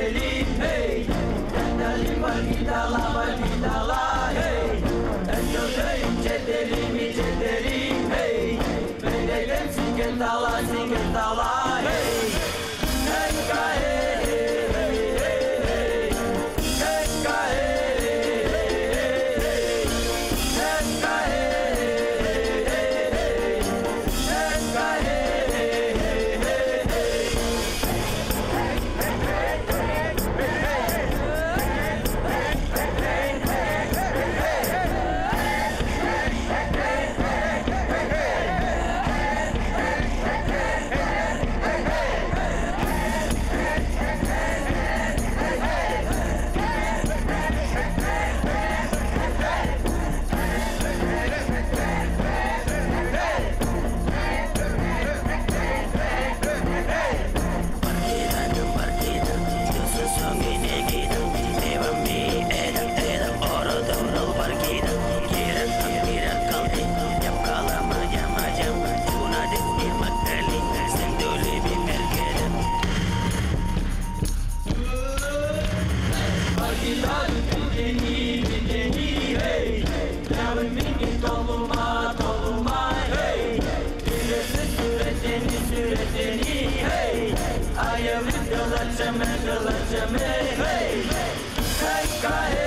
çetelim hey. Dendalim var gidala hey. En kötüyüm çetelim hey. Beyleyim sikendala hey. Enka hey hey hey. Enka hey hey hey. Enka hey hey hey. Enka hey hey hey. Bideni hey. Yavmini toluma hey. Süreteni hey. Ayavı kılacağım hey. Hey.